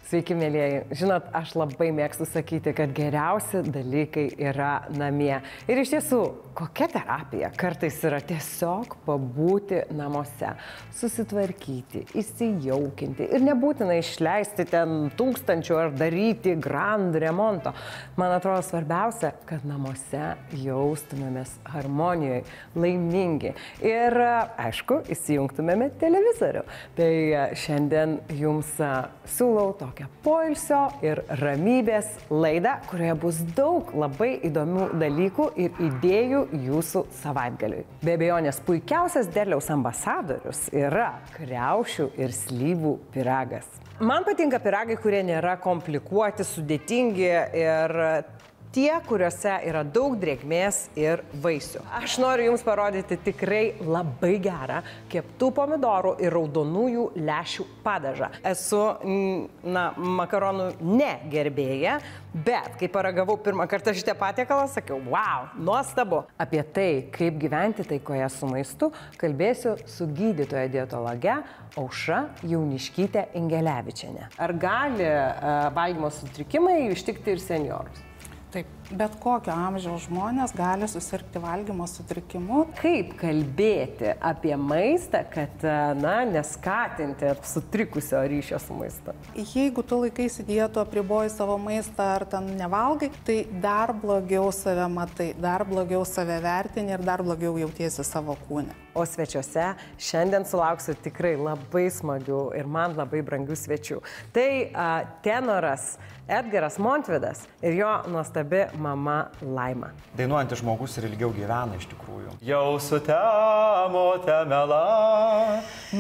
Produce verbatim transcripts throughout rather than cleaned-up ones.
Sveiki, mėlyjeji. Žinot, aš labai mėgstu sakyti, kad geriausi dalykai yra namie. Ir iš tiesų, kokia terapija kartais yra tiesiog pabūti namuose, susitvarkyti, įsijaukinti ir nebūtina išleisti ten tūkstančių ar daryti grand remonto. Man atrodo svarbiausia, kad namuose jaustumėmės harmonijoje, laimingi ir, aišku, įsijungtumėme televizorių. Tai šiandien jums siūlau tokią poilsio ir ramybės laidą, kurioje bus daug labai įdomių dalykų ir idėjų jūsų savaitgaliui. Be abejonės, puikiausias derliaus ambasadorius yra kriaušių ir slyvų pyragas. Man patinka pyragai, kurie nėra komplikuoti, sudėtingi ir tie, kuriuose yra daug drėgmės ir vaisių. Aš noriu jums parodyti tikrai labai gerą keptų pomidorų ir raudonųjų lęšių padažą. Esu, na, makaronų ne gerbėja, bet kai paragavau pirmą kartą šitą patiekalą, sakiau, wow, nuostabu. Apie tai, kaip gyventi taikoje su maistu, kalbėsiu su gydytoja dietologe Aušra Jauniškytė Ingelevičienė. Ar gali uh, valgymo sutrikimai ištikti ir seniorus? Taip, bet kokio amžiaus žmonės gali susirgti valgymo sutrikimu. Kaip kalbėti apie maistą, kad, na, neskatinti sutrikusio ryšio su maistu? Jeigu tu laikaisi dietų, apriboji savo maistą ar ten nevalgai, tai dar blogiau save matai, dar blogiau save vertini ir dar blogiau jautiesi savo kūne. O svečiuose šiandien sulauksiu tikrai labai smagių ir man labai brangių svečių. Tai a, tenoras Edgaras Montvidas ir jo nuostabi mama Laima. Dainuojantis žmogus ir ilgiau gyvena iš tikrųjų. Jau sutemo temela,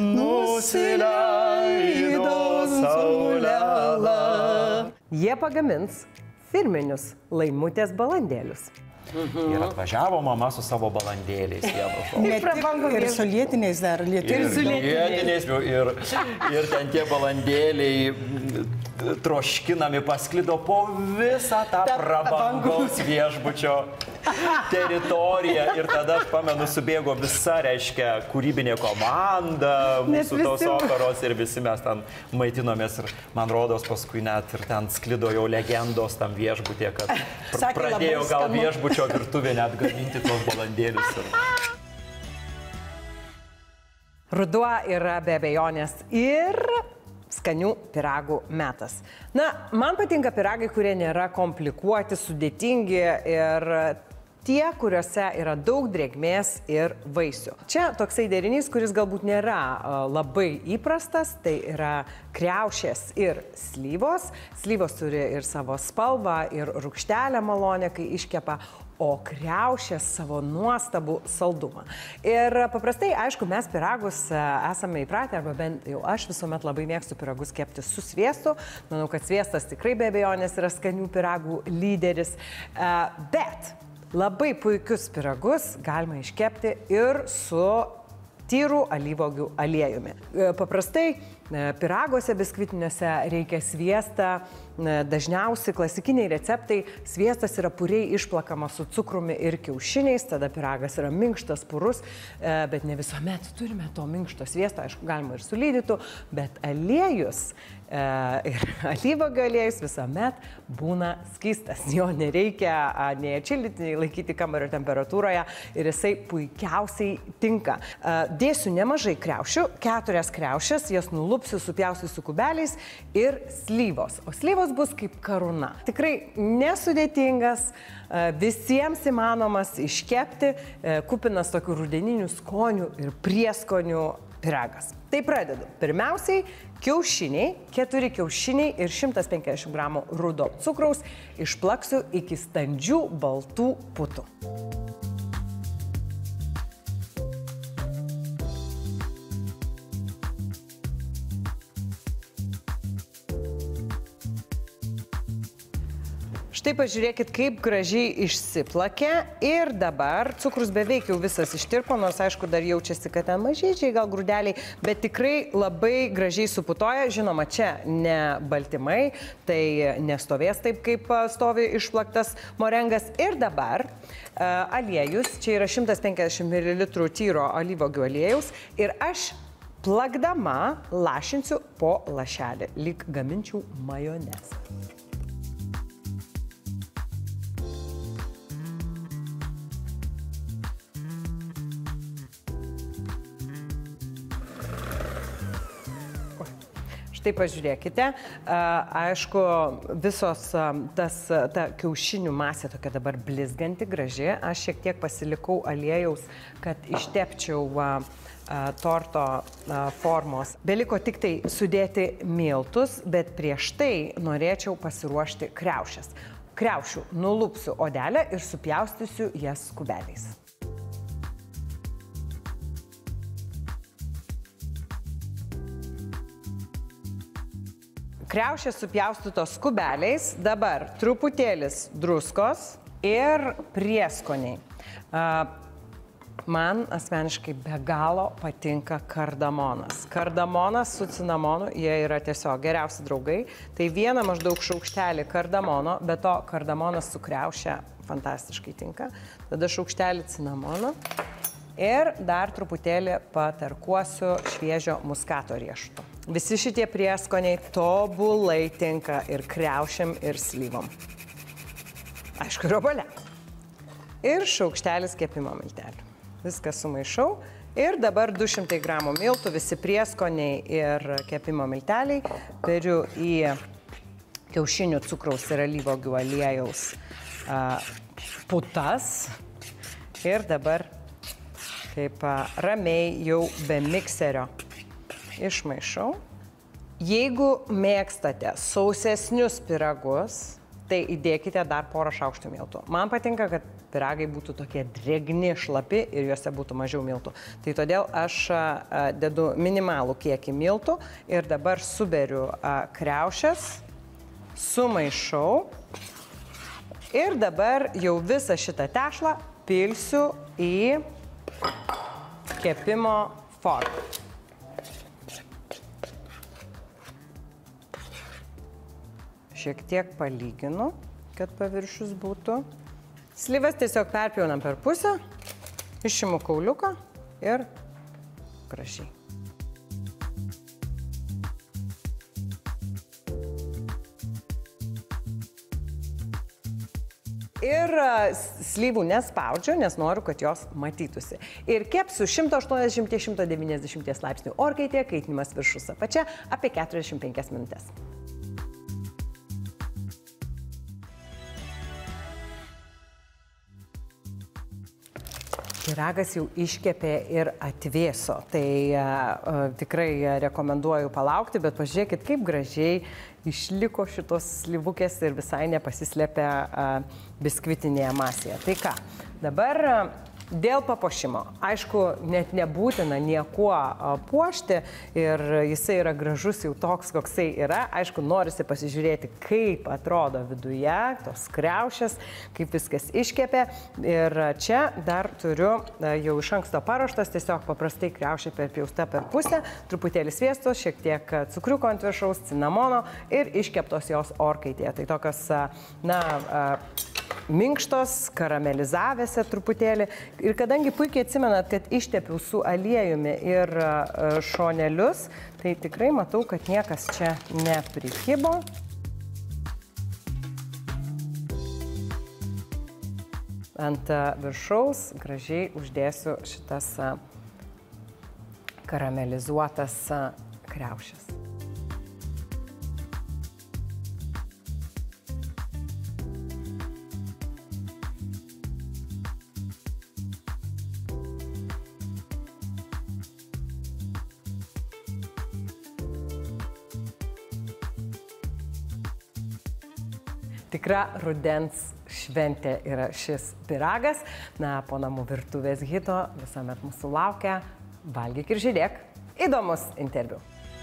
nusileido saulėla. Jie pagamins firminius Laimutės balandėlius. Ir atvažiavo mama su savo balandėliais. Ne tik ir su lietiniais dar, lietiniais. Ir su lietiniais. Ir, ir ten tie balandėliai troškinami pasklido po visą tą prabangaus viešbučio teritoriją. Ir tada, aš pamenu, subėgo visa, reiškia, kūrybinė komanda, mūsų tos operos ir visi mes ten maitinomės. Ir man rodos, paskui net ir ten sklido jau legendos tam viešbutė, kad pr pradėjo gal viešbučio virtuvė net gaminti tos balandėlius. Ruduo yra be abejonės ir skanių pyragų metas. Na, man patinka pyragai, kurie nėra komplikuoti, sudėtingi ir tie, kuriuose yra daug drėgmės ir vaisių. Čia toksai derinys, kuris galbūt nėra labai įprastas, tai yra kriaušės ir slyvos. Slyvos turi ir savo spalvą, ir rūgštelę malonę, kai iškepa, o kriaušės savo nuostabų saldumą. Ir paprastai, aišku, mes pyragus esame įpratę, arba bent jau aš visuomet labai mėgstu pyragus kepti su sviestu. Manau, kad sviestas tikrai be abejonės yra skanių pyragų lyderis. Bet labai puikius pyragus galima iškepti ir su tyrų alyvuogių aliejumi. Paprastai pyraguose biskvitiniuose reikia sviestą. Dažniausiai klasikiniai receptai sviestas yra puriai išplakamas su cukrumi ir kiaušiniais, tada pyragas yra minkštas, purus, bet ne visuomet turime to minkšto sviesto, aišku, galima ir su lydytų, bet aliejus ir alyvuogių aliejus visuomet būna skystas. Jo nereikia nei atšildyti, nei laikyti kambario temperatūroje ir jisai puikiausiai tinka. Dėsiu nemažai kriaušių, keturias kriaušės, jas nulupsiu, supjausiu su kubeliais ir slyvos. O slyvos bus kaip karūna. Tikrai nesudėtingas, visiems įmanomas iškepti, kupinas tokių rudeninių skonių ir prieskonių pyragas. Tai pradedu. Pirmiausiai kiaušiniai, keturi kiaušiniai ir šimtas penkiasdešimt gramų rudo cukraus išplaksiu iki standžių baltų putų. Štai pažiūrėkit, kaip gražiai išsiplakė ir dabar cukrus beveik jau visas ištirpo, nors aišku dar jaučiasi, kad ten mažyčiai, gal grūdeliai, bet tikrai labai gražiai suputoja. Žinoma, čia ne baltymai, tai nestovės taip, kaip stovi išplaktas morengas. Ir dabar aliejus, čia yra šimtas penkiasdešimt mililitrų tyro alyvuogių aliejaus ir aš plakdama lašinsiu po lašelį, lyg gaminčiau majonezą. Štai pažiūrėkite, aišku, visos tas, ta kiaušinių masė tokia dabar blizganti, graži. Aš šiek tiek pasilikau aliejaus, kad ištepčiau torto formos. Beliko tik tai sudėti miltus, bet prieš tai norėčiau pasiruošti kriaušes. Kriaušių nulupsiu odelę ir supjaustysiu jas kubeliais. Kriaušės supjaustytos kubeliais, dabar truputėlis druskos ir prieskoniai. Man asmeniškai be galo patinka kardamonas. Kardamonas su cinamonu, jie yra tiesiog geriausi draugai. Tai vieną maždaug šaukštelį kardamono, bet to kardamonas su kriauše fantastiškai tinka. Tada šaukštelį cinamono ir dar truputėlį patarkuosiu šviežio muskato riešuto. Visi šitie prieskoniai tobulai tinka ir kriaušėm, ir slyvom. Aišku, ir obuoliam. Ir šaukštelis kepimo miltelių. Viską sumaišau. Ir dabar du šimtai gramų miltų, visi prieskoniai ir kepimo milteliai. Beriu į kiaušinių cukraus ir alyvuogių aliejaus a, putas. Ir dabar kaip a, ramiai jau be mikserio išmaišau. Jeigu mėgstate sausesnius pyragus, tai įdėkite dar porą šaukštų miltų. Man patinka, kad pyragai būtų tokie drėgni, šlapi ir juose būtų mažiau miltų. Tai todėl aš dedu minimalų kiekį miltų ir dabar suberiu kriaušes, sumaišau ir dabar jau visą šitą tešlą pilsiu į kepimo formą. Šiek tiek palyginu, kad paviršius būtų. Slyvas tiesiog perpjaunam per pusę, išimu kauliuką ir gražiai. Ir slyvų nespaudžiu, nes noriu, kad jos matytųsi. Ir kepsiu šimto aštuoniasdešimt - šimto devyniasdešimt laipsnių orkaitėje, kaitinimas viršus apačia, apie keturiasdešimt penkias minutes. Pyragas jau iškepė ir atvėso, tai uh, tikrai rekomenduoju palaukti, bet pažiūrėkit, kaip gražiai išliko šitos slyvukės ir visai nepasislėpė uh, biskvitinėje masėje. Tai ką, dabar uh, dėl papuošimo. Aišku, net nebūtina niekuo uh, puošti ir jisai yra gražus jau toks, koksai yra. Aišku, norisi pasižiūrėti, kaip atrodo viduje tos kriaušės, kaip viskas iškepė. Ir čia dar turiu uh, jau iš anksto paruoštas, tiesiog paprastai kriaušė perpjausta per pusę, truputėlį sviesto, šiek tiek cukriuko ant viršaus, cinamono ir iškeptos jos orkaitėje. Tai tokios, uh, na, uh, minkštos, karamelizavėse truputėlį. Ir kadangi puikiai atsimenat, kad ištepiau su aliejumi ir šonelius, tai tikrai matau, kad niekas čia neprikibo. Ant viršaus gražiai uždėsiu šitas karamelizuotas kriaušes. Tikra rudens šventė yra šis pyragas. Na, po namų virtuvės hito visuomet mūsų laukia Valgyk ir žiūrėk. Įdomus interviu.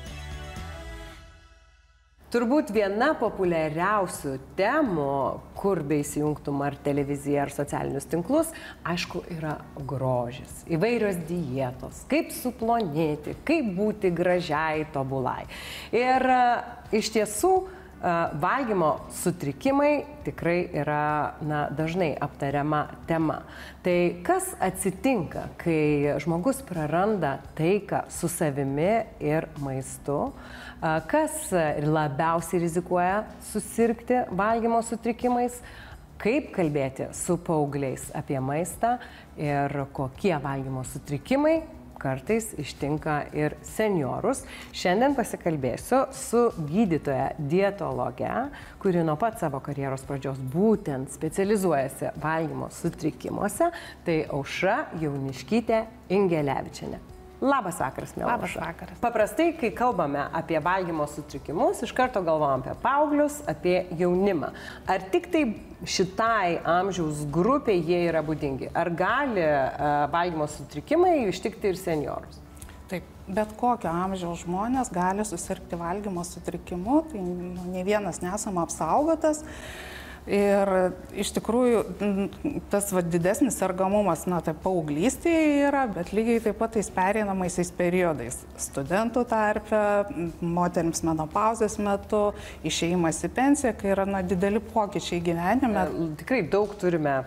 Turbūt viena populiariausių temų, kur beįsijungtum ar televiziją, ar socialinius tinklus, aišku, yra grožis. Įvairios dietos, kaip suplonėti, kaip būti gražiai, tobulai. Ir iš tiesų, Valgymo sutrikimai tikrai yra na, dažnai aptariama tema. Tai kas atsitinka, kai žmogus praranda taiką su savimi ir maistu? Kas labiausiai rizikuoja susirgti valgymo sutrikimais? Kaip kalbėti su paaugliais apie maistą ir kokie valgymo sutrikimai kartais ištinka ir seniorus. Šiandien pasikalbėsiu su gydytoja dietologe, kuri nuo pat savo karjeros pradžios būtent specializuojasi valgymo sutrikimuose, tai Aušra Jauniškytė Ingelevičienė. Labas vakaras, mielas. Labas vakaras. Paprastai, kai kalbame apie valgymo sutrikimus, iš karto galvojam apie paauglius, apie jaunimą. Ar tik tai šitai amžiaus grupiai jie yra būdingi? Ar gali uh, valgymo sutrikimai ištikti ir seniorus? Taip, bet kokio amžiaus žmonės gali susirgti valgymo sutrikimu, tai nu, ne vienas nesame apsaugotas. Ir iš tikrųjų tas va, didesnis sergamumas, na, tai paauglystėje yra, bet lygiai taip pat tais pereinamaisiais periodais. Studentų tarpe, moterims menopauzės metu, išėjimas į pensiją, kai yra na, dideli pokyčiai gyvenime. Tikrai daug turime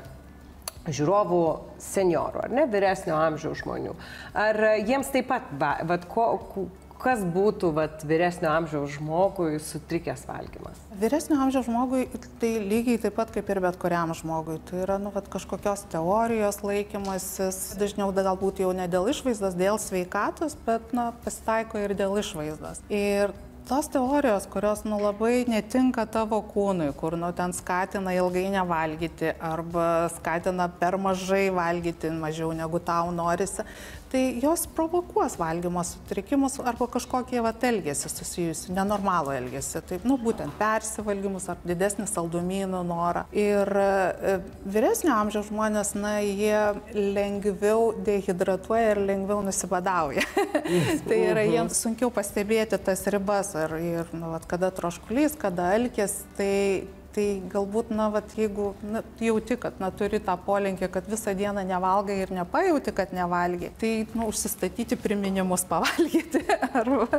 žiūrovų seniorų, ar ne, vyresnio amžiaus žmonių. Ar jiems taip pat, va, va, ko, kas būtų vat, vyresnio amžiaus žmogui sutrikęs valgymas? Vyresnio amžiaus žmogui tai lygiai taip pat kaip ir bet kuriam žmogui. Tai yra nu, vat, kažkokios teorijos laikymasis, dažniau galbūt jau ne dėl išvaizdos, dėl sveikatos, bet na, pasitaiko ir dėl išvaizdos. Ir tos teorijos, kurios nu, labai netinka tavo kūnui, kur nu, ten skatina ilgai nevalgyti arba skatina per mažai valgyti, mažiau negu tau norisi, tai jos provokuos valgymo sutrikimus arba kažkokie vat, elgesį susijusi, nenormalų elgesį. Tai nu, būtent persivalgymus ar didesnį saldumynų norą. Ir e, vyresnio amžiaus žmonės, na, jie lengviau dehidratuoja ir lengviau nusibadauja. Tai yra jiems sunkiau pastebėti tas ribas. Ir, ir nu, vat, kada troškulys, kada alkis, tai, tai galbūt, na, vat, jeigu na, jauti, kad na, turi tą polinkį, kad visą dieną nevalgai ir nepajauti, kad nevalgai, tai nu, užsistatyti priminimus pavalgyti arba,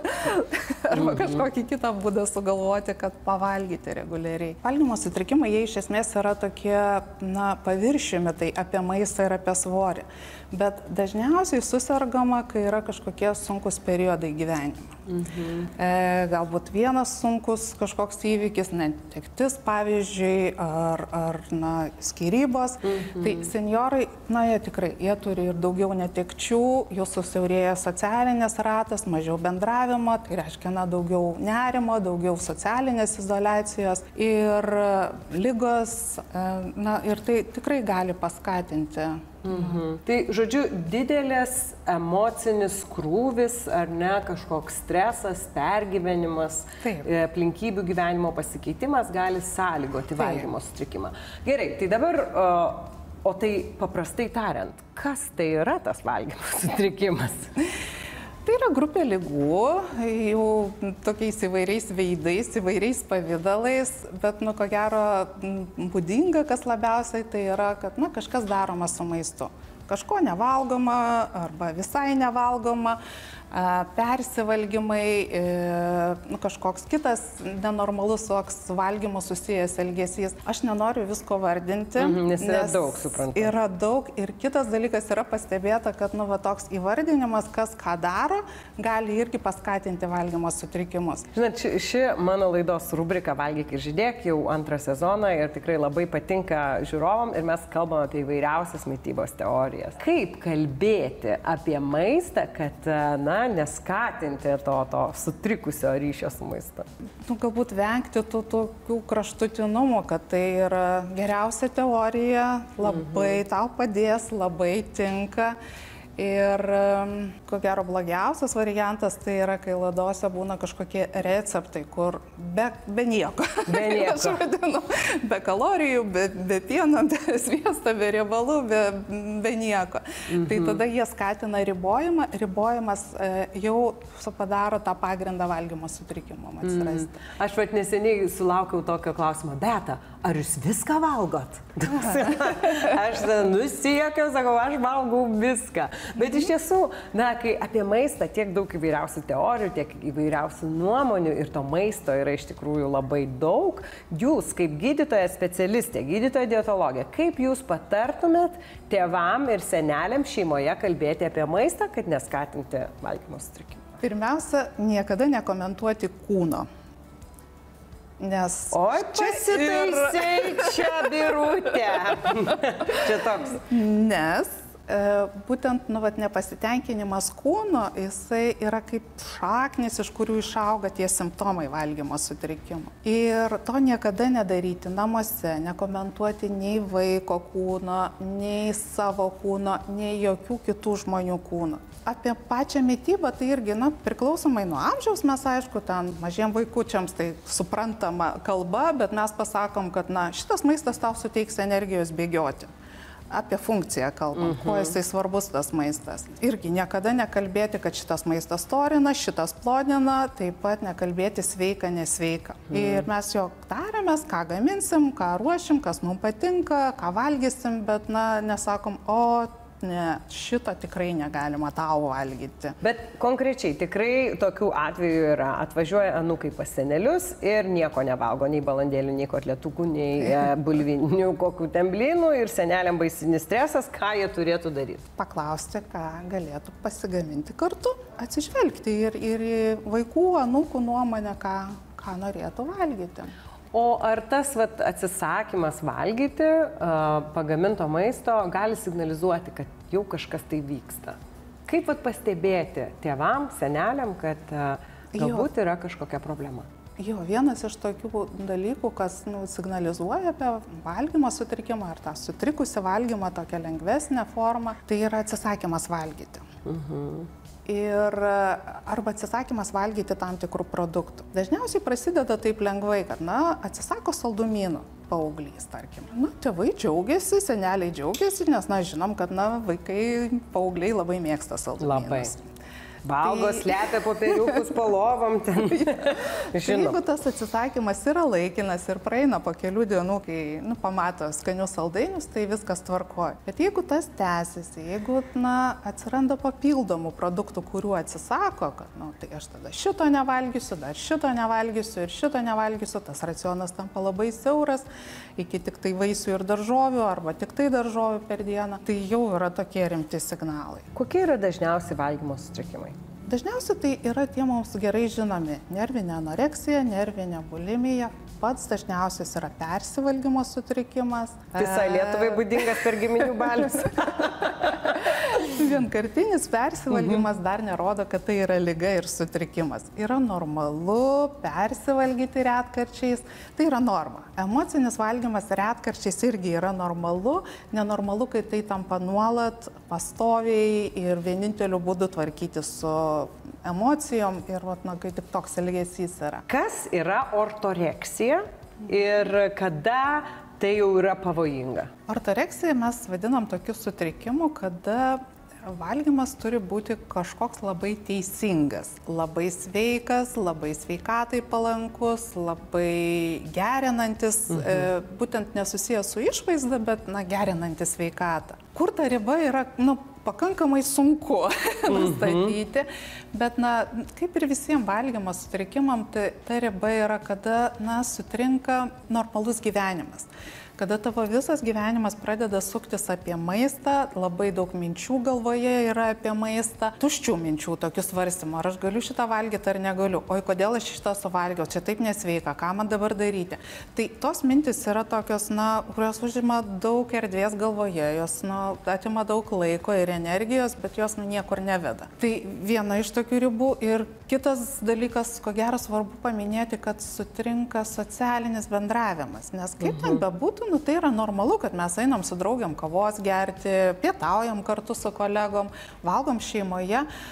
arba kažkokį kitą būdą sugalvoti, kad pavalgyti reguliariai. Valgymo sutrikimai, jie iš esmės yra tokie na, paviršiumi, tai apie maistą ir apie svorį. Bet dažniausiai susirgama, kai yra kažkokie sunkus periodai gyvenime. Mhm. E, galbūt vienas sunkus kažkoks įvykis, netektis, pavyzdžiui, ar, ar na, skyrybos. Mhm. Tai seniorai, na, jie tikrai, jie turi ir daugiau netekčių, jų susiaurėja socialinės ratas, mažiau bendravimo, tai reiškia, na, daugiau nerimo, daugiau socialinės izoliacijos ir lygos, e, na, ir tai tikrai gali paskatinti. Mhm. Tai, žodžiu, didelis emocinis krūvis, ar ne, kažkoks stresas, pergyvenimas, Taip. aplinkybių gyvenimo pasikeitimas gali sąlygoti valgymo sutrikimą. Gerai, tai dabar, o, o tai paprastai tariant, kas tai yra tas valgymo sutrikimas? Tai yra grupė ligų, jau tokiais įvairiais veidais, įvairiais pavydalais, bet, nu, ko gero, būdinga, kas labiausiai, tai yra, kad, na, kažkas daroma su maistu. Kažko nevalgoma arba visai nevalgoma, persivalgymai, nu, kažkoks kitas nenormalus su valgymu susijęs elgesys. Aš nenoriu visko vardinti, mhm, nes yra nes daug, suprantu. Yra daug ir kitas dalykas yra pastebėta, kad nu, va, toks įvardinimas, kas ką daro, gali irgi paskatinti valgymo sutrikimus. Žinot, ši, ši mano laidos rubrika Valgyk ir žydėk jau antrą sezoną ir tikrai labai patinka žiūrovom ir mes kalbame apie įvairiausias mitybos teorijas. Kaip kalbėti apie maistą, kad, na, neskatinti to, to sutrikusio ryšio su maistu? Nu, galbūt vengti tų tokių kraštutinumų, kad tai yra geriausia teorija, labai mhm. tau padės, labai tinka. Ir ko gero blogiausias variantas tai yra, kai ladose būna kažkokie receptai, kur be, be nieko. Be nieko. Aš vadinu, be kalorijų, be, be pieno, be sviesto, be riebalų, be, be nieko. Mhm. Tai tada jie skatina ribojimą. Ribojimas e, jau padaro tą pagrindą valgymo sutrikimam atsirasti. Mhm. Aš vat neseniai sulaukiau tokio klausimo, Beta, ar jūs viską valgot? Aš nusijokiau, sakau, aš valgau viską. Bet iš tiesų, na, kai apie maistą tiek daug įvairiausių teorijų, tiek įvairiausių nuomonių ir to maisto yra iš tikrųjų labai daug, jūs kaip gydytoja specialistė, gydytoja dietologė, kaip jūs patartumėt tėvam ir seneliam šeimoje kalbėti apie maistą, kad neskatinti valgymo sutrikimų? Pirmiausia, niekada nekomentuoti kūno. Nes Oi, pasitaisai čia, birutė. Čia toks. Nes e, būtent nu, vat, nepasitenkinimas kūno, jisai yra kaip šaknis, iš kurių išauga tie simptomai valgymo sutrikimo. Ir to niekada nedaryti namuose, nekomentuoti nei vaiko kūno, nei savo kūno, nei jokių kitų žmonių kūno. Apie pačią mitybą tai irgi, na, priklausomai nuo amžiaus, mes aišku, ten mažiem vaikučiams tai suprantama kalba, bet mes pasakom, kad, na, šitas maistas tau suteiks energijos bėgioti. Apie funkciją kalbam, uh-huh. kuo jisai svarbus tas maistas. Irgi niekada nekalbėti, kad šitas maistas storina, šitas plonina, taip pat nekalbėti sveika, nesveika. Uh-huh. Ir mes jo tariamės, ką gaminsim, ką ruošim, kas mums patinka, ką valgysim, bet, na, nesakom, o ne, šito tikrai negalima tau valgyti. Bet konkrečiai tikrai tokių atvejų yra. Atvažiuoja anūkai pas senelius ir nieko nevalgo, nei balandėlių, nei kotletukų, nei bulvinių, kokių temblynų ir seneliam baisinis stresas, ką jie turėtų daryti? Paklausti, ką galėtų pasigaminti kartu, atsižvelgti ir, ir į vaikų, anūkų nuomonę, ką, ką norėtų valgyti. O ar tas vat, atsisakymas valgyti uh, pagaminto maisto gali signalizuoti, kad jau kažkas tai vyksta? Kaip vat, pastebėti tėvam, seneliam, kad uh, galbūt jo. Yra kažkokia problema? Jo, vienas iš tokių dalykų, kas nu, signalizuoja apie valgymo sutrikimą ar tą sutrikusi valgymą, tokią lengvesnę formą, tai yra atsisakymas valgyti. Uh-huh. Ir arba atsisakymas valgyti tam tikrų produktų. Dažniausiai prasideda taip lengvai, kad, na, atsisako saldumynų paauglys, tarkim. Na, tėvai džiaugiasi, seneliai džiaugiasi, nes, na, žinom, kad, na, vaikai, paaugliai labai mėgsta saldumynus. Labai. Valgo, tai... slepia popieriukus po lovom ten. Tai jeigu tas atsisakymas yra laikinas ir praeina po kelių dienų, kai nu, pamato skanius saldainius, tai viskas tvarkoja. Bet jeigu tas tęsiasi, jeigu na, atsiranda papildomų produktų, kurių atsisako, kad nu, tai aš tada šito nevalgysiu, dar šito nevalgysiu ir šito nevalgysiu, tas racionas tampa labai siauras, iki tik tai vaisių ir daržovių arba tik tai daržovių per dieną, tai jau yra tokie rimti signalai. Kokie yra dažniausiai valgymo sutrikimai? Dažniausiai tai yra tie mums gerai žinomi nervinė anoreksija, nervinė bulimija, pats dažniausias yra persivalgymo sutrikimas. Visai Lietuvai būdingas per giminių balius. Vienkartinis persivalgymas uh-huh. dar nerodo, kad tai yra liga ir sutrikimas. Yra normalu persivalgyti retkarčiais, tai yra norma. Emocinis valgymas retkarčiais irgi yra normalu, nenormalu, kai tai tampa nuolat, pastoviai ir vieninteliu būdu tvarkyti su emocijom ir vat, na, kai tik toks elgesys yra. Kas yra ortoreksija ir kada tai jau yra pavojinga? Ortoreksija mes vadinam tokiu sutrikimu, kada valgymas turi būti kažkoks labai teisingas, labai sveikas, labai sveikatai palankus, labai gerinantis, mhm. e, būtent nesusijęs su išvaizda, bet na, gerinantis sveikatą. Kur ta riba yra, nu, pakankamai sunku nustatyti, mhm. bet, na, kaip ir visiems valgymo sutrikimam, tai ta riba yra, kada, na, sutrinka normalus gyvenimas. Kada tavo visas gyvenimas pradeda suktis apie maistą, labai daug minčių galvoje yra apie maistą, tuščių minčių, tokių svarstymų, ar aš galiu šitą valgyti ar negaliu, oi kodėl aš šitą suvalgiau, čia taip nesveika, ką man dabar daryti. Tai tos mintis yra tokios, na, kurios užima daug erdvės galvoje, jos na, atima daug laiko ir energijos, bet jos nu, niekur neveda. Tai viena iš tokių ribų ir kitas dalykas, ko gero svarbu paminėti, kad sutrinka socialinis bendravimas, nes kaip ten bebūtų, nu, tai yra normalu, kad mes einam su draugiam kavos gerti, pietaujam kartu su kolegom, valgom šeimoje.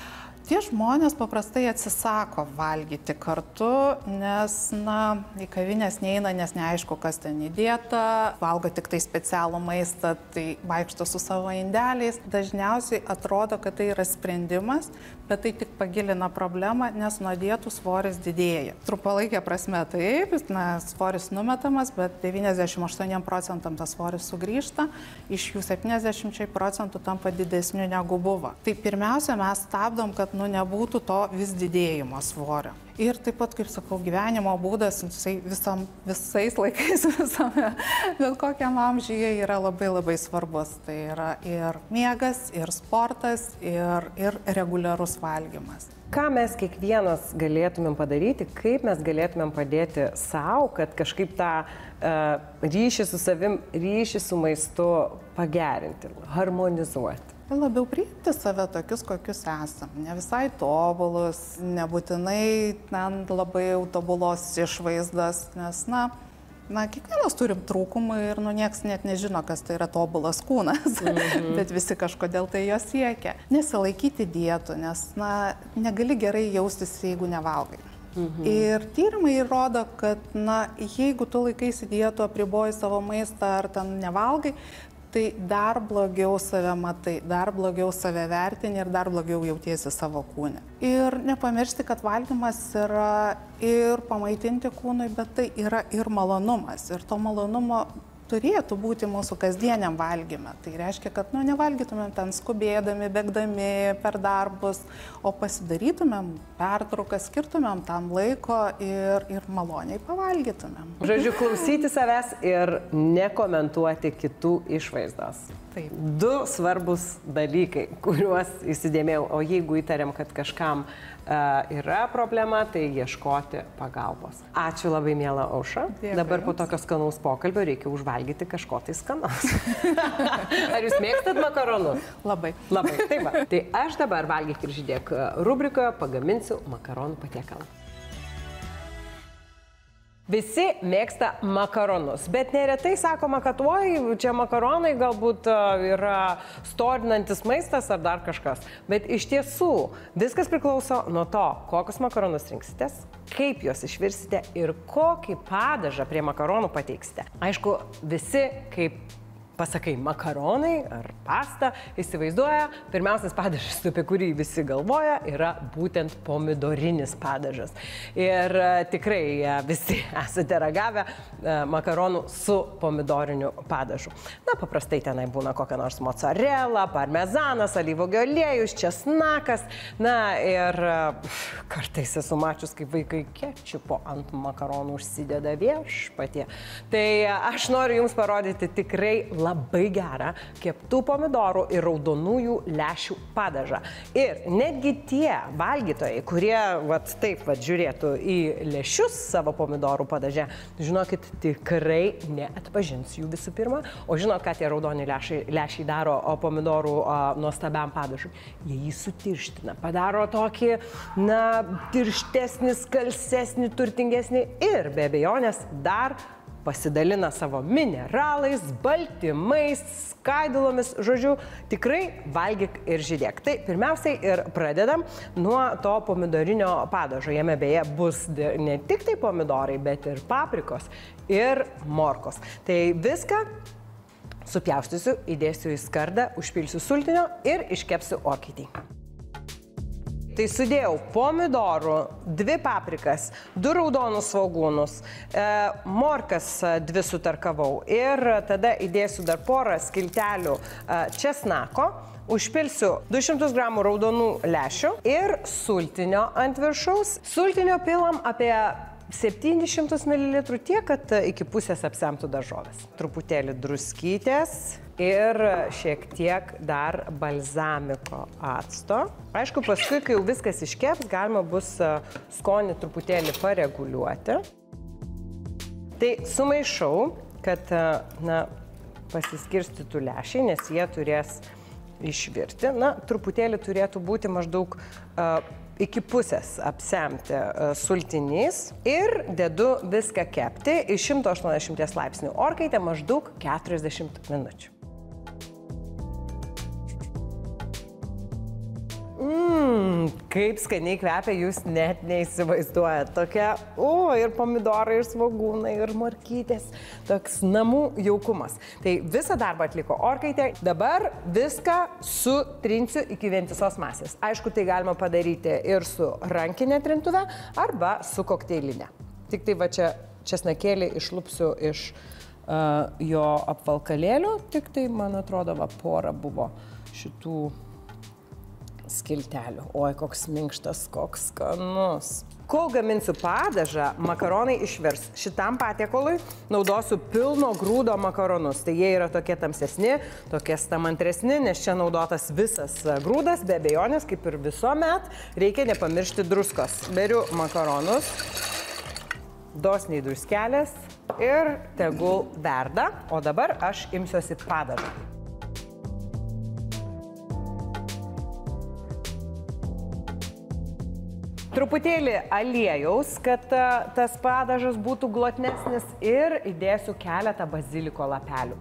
Tie žmonės paprastai atsisako valgyti kartu, nes, na, į kavinės neina, nes neaišku, kas ten įdėta, valgo tik tai specialų maistą, tai vaikšto su savo indeliais. Dažniausiai atrodo, kad tai yra sprendimas, bet tai tik pagilina problemą, nes nuo dietų svoris didėja. Trumpalaikė prasme taip, na, svoris numetamas, bet devyniasdešimt aštuoni procentam tas svoris sugrįžta, iš jų septyniasdešimt procentų tampa didesniu negu buvo. Tai pirmiausia, mes stabdom, kad nu, nebūtų to vis didėjimo svorio. Ir taip pat, kaip sakau, gyvenimo būdas visam, visais laikais, visame, bet kokiam amžiuje yra labai labai svarbus. Tai yra ir miegas, ir sportas, ir, ir reguliarus valgymas. Ką mes kiekvienas galėtumėm padaryti, kaip mes galėtumėm padėti savo, kad kažkaip tą uh, ryšį su savim, ryšį su maistu pagerinti, harmonizuoti? Labiau priimti save tokius, kokius esam. Ne visai tobulus, nebūtinai ten labai jau tobulos išvaizdas, nes, na, na, kiekvienas turim trūkumų ir, nu, nieks net nežino, kas tai yra tobulas kūnas, mhm. bet visi kažkodėl tai jo siekia. Nesilaikyti dietų, nes, na, negali gerai jaustis, jeigu nevalgai. Mhm. Ir tyrimai rodo, kad, na, jeigu tu laikaisi dietų, apriboji savo maistą ar ten nevalgai, tai dar blogiau save matai, dar blogiau save vertini ir dar blogiau jautiesi savo kūne. Ir nepamiršti, kad valgymas yra ir pamaitinti kūnui, bet tai yra ir malonumas. Ir to malonumo turėtų būti mūsų kasdieniam valgyme. Tai reiškia, kad nu, nevalgytumėm ten skubėdami, bėgdami per darbus, o pasidarytumėm pertrauką, skirtumėm tam laiko ir, ir maloniai pavalgytumėm. Žodžiu, klausyti savęs ir nekomentuoti kitų išvaizdos. Taip. Du svarbus dalykai, kuriuos įsidėmėjau, o jeigu įtariam, kad kažkam uh, yra problema, tai ieškoti pagalbos. Ačiū labai, miela Aušra. Dėkui. Dabar po tokio skanaus pokalbio reikia užvalgyti kažko tai skanaus. Ar jūs mėgstat makaronus? Labai. Labai. Tai va. Tai aš dabar valgyk ir žydėk rubrikoje pagaminsiu makaronų patiekalą. Visi mėgsta makaronus, bet neretai sakoma, kad oi, čia makaronai galbūt yra storinantis maistas ar dar kažkas. Bet iš tiesų viskas priklauso nuo to, kokius makaronus rinksitės, kaip juos išvirsite ir kokį padažą prie makaronų pateiksite. Aišku, visi kaip pasakai makaronai ar pasta, įsivaizduoja, pirmiausias padažas, apie kurį visi galvoja, yra būtent pomidorinis padažas. Ir tikrai visi esate ragavę makaronų su pomidoriniu padažu. Na, paprastai tenai būna kokia nors mozzarella, parmezanas, alyvuogių aliejus, česnakas. Na, ir kartais esu mačius, kaip vaikai kečupo ant makaronų užsideda viešpatie. Tai aš noriu jums parodyti tikrai labai gerą keptų pomidorų ir raudonųjų lęšių padažą. Ir netgi tie valgytojai, kurie vat, taip vat, žiūrėtų į lęšius savo pomidorų padaže, žinokit, tikrai neatpažins jų visų pirma. O žinot, ką tie raudoni lęšiai, lęšiai daro pomidorų o, nuostabiam padažui? Jie jį sutirština, padaro tokį, na, tirštesnį, skalsesnį, turtingesnį ir be abejonės dar pasidalina savo mineralais, baltymais, skaidulomis, žodžiu, tikrai valgyk ir žydėk. Tai pirmiausiai ir pradedam nuo to pomidorinio padažo. Jame beje bus ne tik tai pomidorai, bet ir paprikos ir morkos. Tai viską supjaustysiu, įdėsiu į skardą, užpilsiu sultinio ir iškepsiu orkaitį. Tai sudėjau pomidorų, dvi paprikas, du raudonus svogūnus, e, morkas dvi sutarkavau ir tada įdėsiu dar porą skiltelių e, česnako, užpilsiu du šimtus gramų raudonų lęšių ir sultinio ant viršaus. Sultinio pilam apie septynis šimtus mililitrų tiek, kad iki pusės apsemtų daržovės. Truputėlį druskytės ir šiek tiek dar balzamiko acto. Aišku, paskui, kai jau viskas iškeps, galima bus skonį truputėlį pareguliuoti. Tai sumaišau, kad na, pasiskirstytų lęšiai, nes jie turės išvirti. Na, truputėlį turėtų būti maždaug uh, iki pusės apsemti uh, sultinys ir dedu viską kepti į šimto aštuoniasdešimties laipsnių orkaitę maždaug keturiasdešimt minučių. Mmm, kaip skaniai kvepia, jūs net neįsivaizduojat. Tokia, o, ir pomidorai, ir svogūnai, ir morkytės. Toks namų jaukumas. Tai visą darbą atliko orkaitė. Dabar viską sutrinsiu iki vientisos masės. Aišku, tai galima padaryti ir su rankinė trintuve arba su kokteilinė. Tik tai va čia česnakėlį išlupsiu iš uh, jo apvalkalėlio. Tik tai, man atrodo, va, pora buvo šitų skiltelių. Oi, koks minkštas, koks skanus. Kol gaminsiu padažą, makaronai išvirs. Šitam patiekalui naudosiu pilno grūdo makaronus. Tai jie yra tokie tamsesni, tokie stamantresni, nes čia naudotas visas grūdas, be abejonės, kaip ir visuomet, reikia nepamiršti druskos. Beriu makaronus, dosniai druskelės ir tegul verda. O dabar aš imsiuosi padažą. Truputėlį aliejaus, kad tas padažas būtų glotnesnis ir įdėsiu keletą baziliko lapelių.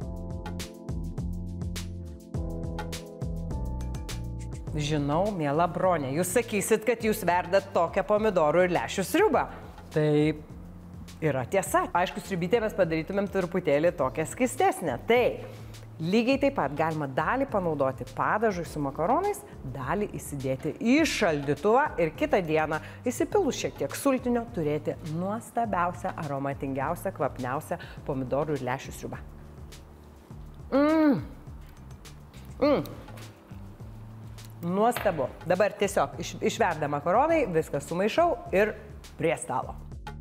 Žinau, miela Bronė, jūs sakysit, kad jūs verdat tokią pomidorų ir lęšių sriubą. Tai yra tiesa. Aišku, sriubytę mes padarytumėm truputėlį tokią skystesnę. Tai lygiai taip pat galima dalį panaudoti padažui su makaronais, dalį įsidėti į šaldytuvą ir kitą dieną įsipilus šiek tiek sultinio turėti nuostabiausią, aromatingiausią, kvapniausią pomidorų ir lęšių sriubą. Mmm. Mmm. Nuostabu. Dabar tiesiog iš, išverda makaronai, viską sumaišau ir prie stalo.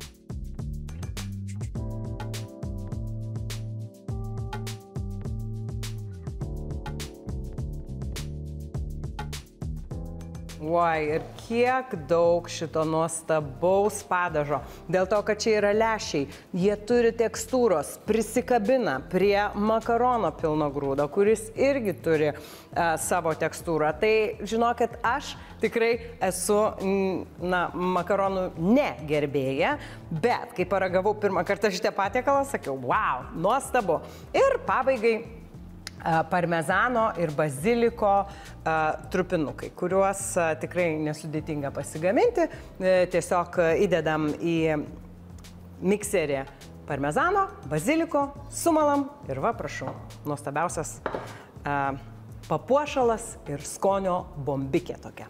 Oi, ir kiek daug šito nuostabaus padažo. Dėl to, kad čia yra lęšiai, jie turi tekstūros, prisikabina prie makarono pilno grūdo, kuris irgi turi uh, savo tekstūrą. Tai žinokit, aš tikrai esu, na, makaronų ne gerbėja, bet kai paragavau pirmą kartą šitą patiekalą, sakiau, wow, nuostabu. Ir pabaigai parmezano ir baziliko uh, trupinukai, kuriuos uh, tikrai nesudėtinga pasigaminti. E, tiesiog įdedam į mikserį parmezano, baziliko, sumalam ir va, prašau, nuostabiausias uh, papuošalas ir skonio bombikė tokia.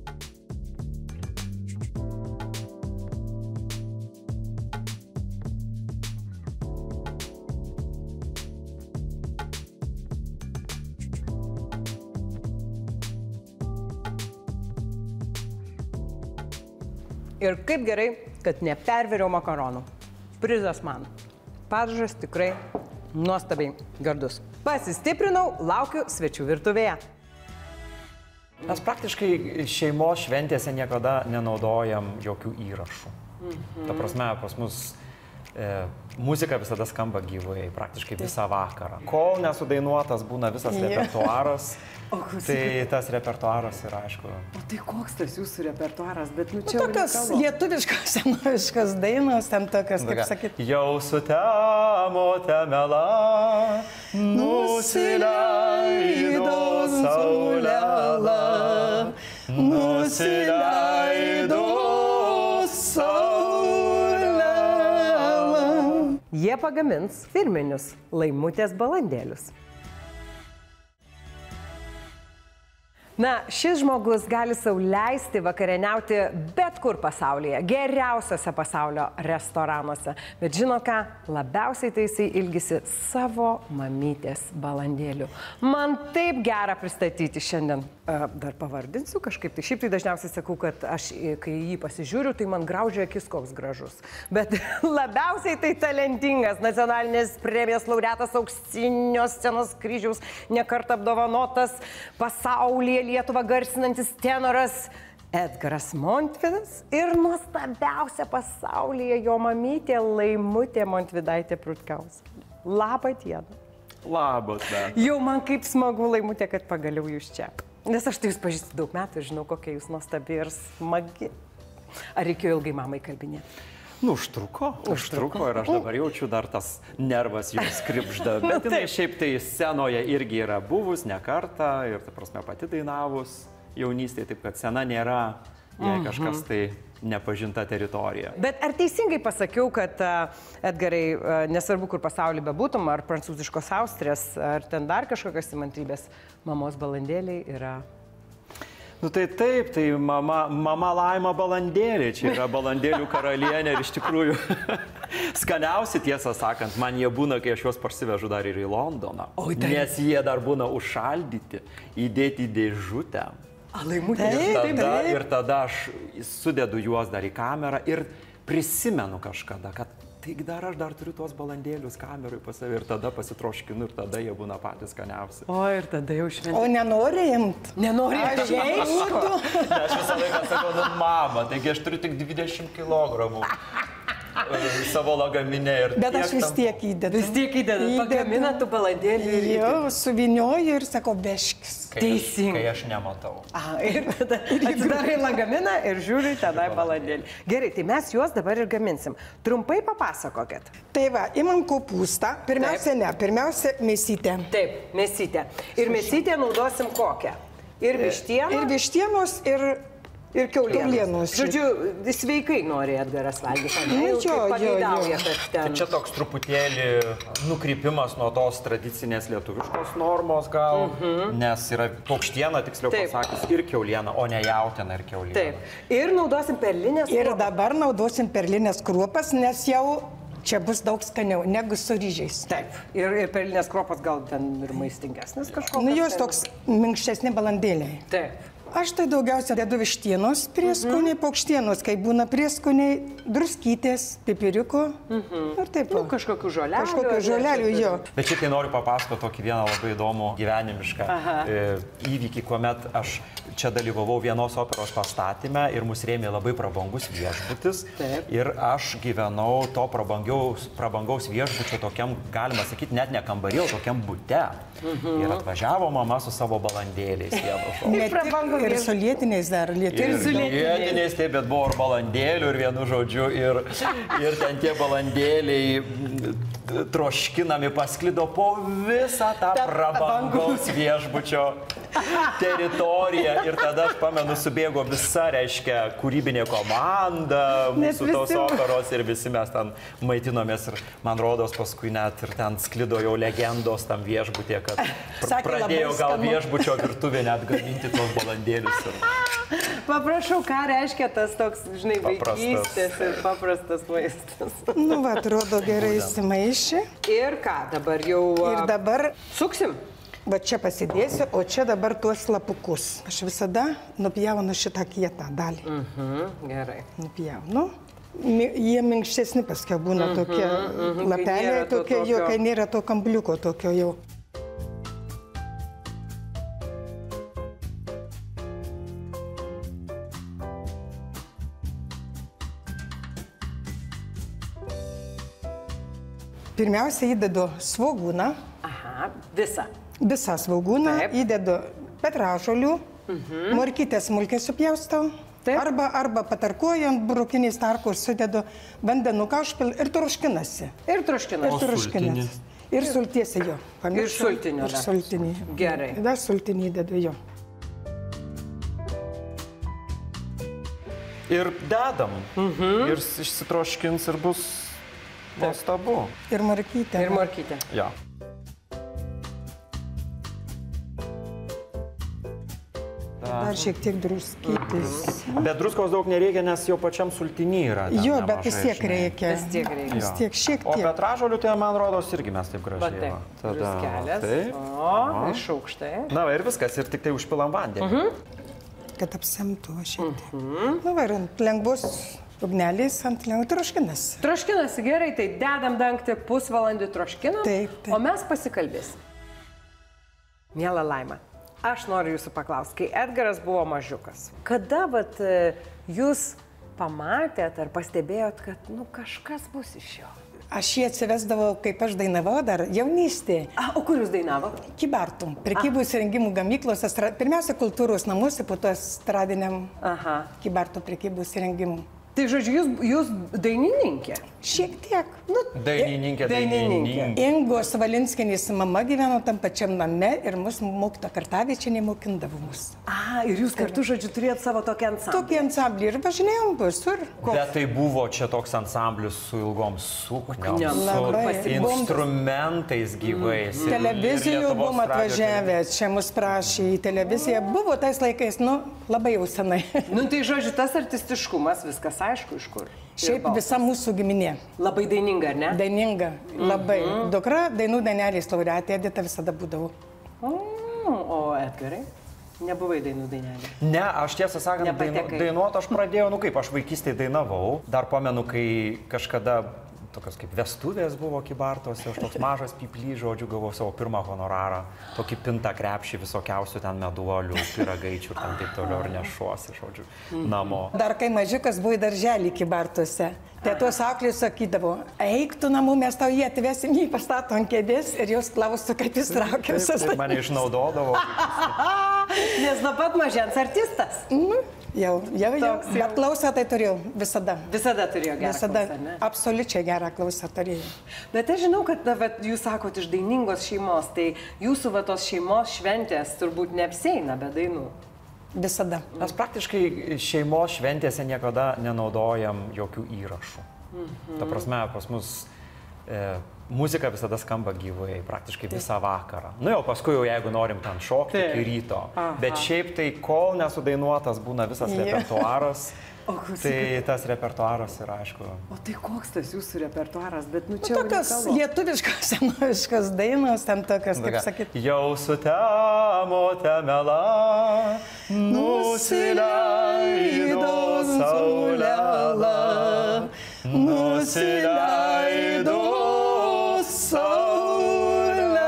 Ir kaip gerai, kad neperviriau makaronų. Prizas man. Padažas tikrai nuostabiai gardus. Pasistiprinau, laukiu svečių virtuvėje. Mes praktiškai šeimos šventėse niekada nenaudojam jokių įrašų. Mhm. Ta prasme, pas mus e, muzika visada skamba gyvai, praktiškai visą vakarą. Kol nesudainuotas būna visas repertuaras, tai tas repertuaras yra, aišku. O tai koks tas jūsų repertuaras, bet nu čia... Nu, tokios lietuviškos, senoviškos dainos, ten tokios, kaip sakyt. Jau sutemo temela, nusileido saulėla, nusileido saulėla. Jie pagamins firminius Laimutės balandėlius. Na, šis žmogus gali sau leisti vakarieniauti bet kur pasaulyje, geriausiose pasaulio restoranuose. Bet žino ką, labiausiai tai jisai ilgisi savo mamytės balandėlių. Man taip gera pristatyti šiandien. Dar pavardinsiu kažkaip. Tai šiaip tai dažniausiai sakau, kad aš, kai jį pasižiūriu, tai man graužia akis koks gražus. Bet labiausiai tai talentingas nacionalinės premijos laureatas, auksinio scenos kryžiaus, nekart apdovanotas pasaulyje Lietuvą garsinantis tenoras Edgaras Montvidas ir nuostabiausia pasaulyje jo mamytė Laimutė Montvidaitė Prutkauskienė. Labą dieną. Labas, bet. Jau man kaip smagu, Laimutė, kad pagaliau jūs čia. Nes aš tai jūs pažįstu daug metų ir žinau, kokia jūs nuostabi ir smagi. Ar reikėjo ilgai mamai kalbinėti? Nu, užtruko, užtruko ir aš dabar jaučiu dar tas nervas jums kribžda, bet jinai šiaip tai scenoje irgi yra buvus ne kartą ir, ta prasme, pati dainavus jaunystėje, taip kad sena nėra, jei kažkas tai nepažinta teritorija. Bet ar teisingai pasakiau, kad Edgarai, nesvarbu, kur pasaulyje bebūtum, ar prancūziškos Austrės, ar ten dar kažkokios įmantrybės, mamos balandėliai yra... Nu tai taip, tai mama, mama Laima balandėlė, čia yra balandėlių karalienė ir iš tikrųjų skaniausi, tiesą sakant, man jie būna, kai aš juos parsivežu dar ir į Londoną, Oi, tai... nes jie dar būna užšaldyti, įdėti į dėžutę. Alaimutė. Ir tada, ir tada aš sudedu juos dar į kamerą ir prisimenu kažkada, kad taigi dar aš dar turiu tuos balandėlius kamerui pas savį ir tada pasitroškinu ir tada jie būna patys skaniausi. O ir tada jau šventė. O nenori imt? Nenori Aš Ne, aš visą laiką sakau, nu mama, taigi aš turiu tik dvidešimt kilogramų savo lagaminę ir... Bet aš vis tiek įdedu. Vis tiek įdedu. Pagamina tu balandėlį. Jo, suvinioju ir sakau, beškis. Teisingai. Kai aš nematau. A, ir tada atsidarai lagaminą ir žiūri tenai balandėlį. Gerai, tai mes juos dabar ir gaminsim. Trumpai papasakokit. Tai va, imam kopūstą. Pirmiausia, ne, pirmiausia, mėsytę. Taip, mėsytę. Ir mėsytę naudosim kokią? Ir vištieną? Ir vištienos, ir... Ir kiaulienos. Žodžiu, sveikai nori Edgaras valgyti. Nu, jo, jo, jo. Tai čia toks truputėlį nukrypimas nuo tos tradicinės lietuviškos normos gal, mhm. nes yra paukštiena, tiksliau Taip. pasakius, ir kiauliena, o ne jautiena ir kiauliena. Taip. Ir naudosim perlinės Ir kruopas. dabar naudosim perlinės kruopas, nes jau čia bus daug skaniau negu su ryžiais. Taip. Ir, ir perlinės kruopas gal ten ir maistingesnis kažkoks. Nu, jos toks minkštesni balandėliai. Taip. Aš tai daugiausia dedu vištienos prieskoniai, mhm. paukštienos, kai būna prieskoniai, druskytės, pipiriuko mhm. ir taip. Nu, kažkokių žolelių. Kažkokių žolelių, jo. Bet šitai noriu papasakoti tokį vieną labai įdomų gyvenimišką e, įvykį, kuomet aš čia dalyvavau vienos operos pastatyme ir mus rėmė labai prabangus viešbutis. Taip. Ir aš gyvenau to prabangaus, prabangaus viešbučio tokiam, galima sakyti, net ne kambarį, o tokiam bute. Mhm. Ir atvažiavo mama su savo balandėliais. Ir su lietiniais dar, lietiniais. Ir su lietiniais, taip, bet buvo ir balandėlių, ir vienu žodžiu, ir, ir ten tie balandėliai troškinami pasklido po visą tą prabangaus viešbučio teritoriją. Ir tada aš pamenu, subėgo visa, reiškia, kūrybinė komanda mūsų tos operos ir visi mes ten maitinomės. Ir man rodos, paskui net ir ten sklido jau legendos tam viešbutė, kad pr pradėjo gal viešbučio virtuvė net gaminti tos balandėlius. Ir... Paprašau, ką reiškia tas toks, žinai, vaikystės ir paprastas maistas. Nu, va, atrodo gerai įsimaišė. Ir ką, dabar jau... Ir dabar... Suksim. Va čia pasidėsiu, o čia dabar tuos lapukus. Aš visada nupjaunu šitą kietą dalį. Mhm, gerai. Nupjaunu. Jie minkštesni paskui būna tokie mhm, lapeliai, tokie, jo, kai nėra to kambliuko tokio jau. Pirmiausia, įdedu svogūną. Aha, visą. Visą svogūną. Taip. Įdedu petražolių, mhm. morkytės smulkiai supjaustau. Taip. Arba, arba patarkuoju ant burokiniais tarkus, sudedu vandenuką užpil ir troškinasi. Ir troškinasi. Ir troškinasi. Ir sultiesi jo. Ir sultinio. Ir sultinį. Gerai. Dar sultinį įdedu jo. Ir dedam. Mhm. Ir išsitroškins ir bus... nuostabu. Ir morkytė. Ir morkytė. Ja. Dar šiek tiek druskytis. Bet druskos daug nereikia, nes jau pačiam sultiny yra. Jo, bet vis tiek reikia. Vis tiek reikia. Vis tiek šiek tiek. O petražolių, tai man rodos, irgi mes taip gražiai. Va taip. Druskelės. Taip. O, iš aukštai. Na, ir viskas, ir tik tai užpilam vandenį. Mhm. Kad apsemtų šiek tiek. Na, va, ir ant lengvos ugnelės, ant lengvos troškinasi. Troškinasi, gerai, tai dedam dangtį pusvalandį troškinam. Taip, taip. O mes pasikalbėsim. Miela Laima, aš noriu jūsų paklausti, kai Edgaras buvo mažiukas, kada vat, jūs pamatėt ar pastebėjot, kad nu, kažkas bus iš jo? Aš jį atsivesdavau, kaip aš dainavau dar jaunystėje. A, o kur jūs dainavo? Kybartų, prekybos rengimų gamyklos, pirmiausia kultūros namuose, po to estradiniam Kybartų prekybos rengimų. Tai žodžiu, jūs, jūs dainininkė? Šiek tiek. Nu, Dainininkė, dainininkė. dainininkė. Ingos Valinskinės mama gyveno tam pačiam name ir mus mokyta Kartavičienė mokindavo mus. A, ir jūs kartu, žodžiu, turėjot savo tokį ansamblį. Tokį ansamblį ir važinėjom visur. Bet tai buvo čia toks ansamblis su ilgom sukniom, Sukniom. su Labai. instrumentais gyvais. ir- ir Televizijų Lietuvos buvom radijo atvažiavę, čia mus prašė į televiziją. Buvo tais laikais, nu, labai jau senai. Nu, tai žodžiu, tas artistiškumas, viskas aišku, iš kur. Šiaip visa mūsų giminė. Labai daininga, ar ne? Daininga, labai. Dukra dainų dainelės laureatė, Edita visada būdavo. O, o Edgarai? Nebuvai dainų dainelė. Ne, aš tiesą sakant, dainu, Nepatekai. dainuot aš pradėjau, nu kaip, aš vaikystėje dainavau. Dar pamenu, kai kažkada tokios kaip vestuvės buvo Kybartuose, aš toks mažas pyplys, žodžiu, gavau savo pirmą honorarą. Tokį pintą krepšį visokiausių ten meduolių, pyragaičių ir ten taip toliau ir nešuosi, žodžiu, namo. Dar kai mažiukas buvo į darželį Kybartuose, tėtos auklės sakydavo, eik tu namo, mes tau jį atvesim, jį pastato ant kėdės ir jos klaustų, kaip jis traukia visas. Taip mane išnaudodavo. Nes nuo pat mažens artistas. Nu, jau, jau, jau. Toks jau. Bet klausą tai turėjau visada. Visada turėjo gerą Visada klausą, ne? absoliučiai gerą klausą turėjau. Bet aš žinau, kad na, vat, jūs sakot iš dainingos šeimos, tai jūsų va, tos šeimos šventės turbūt neapsieina be dainų. Visada. Mes praktiškai šeimos šventėse niekada nenaudojam jokių įrašų. Mhm. Ta prasme, pas mus e, muzika visada skamba gyvai, praktiškai visą vakarą. Nu jau paskui, jau, jeigu norim ten šokti Taip. iki ryto. Aha. Bet šiaip tai, kol nesudainuotas būna visas Jo. repertuaras, O, klausykit. tai tas repertuaras yra, aišku. O tai koks tas jūsų repertuaras, bet nu čia Tokios unikalu. lietuviškos, senoviškos dainos, ten tokios, kaip sakyt. Jau sutemote melą, nusileido saulėla, nusileido saulėla.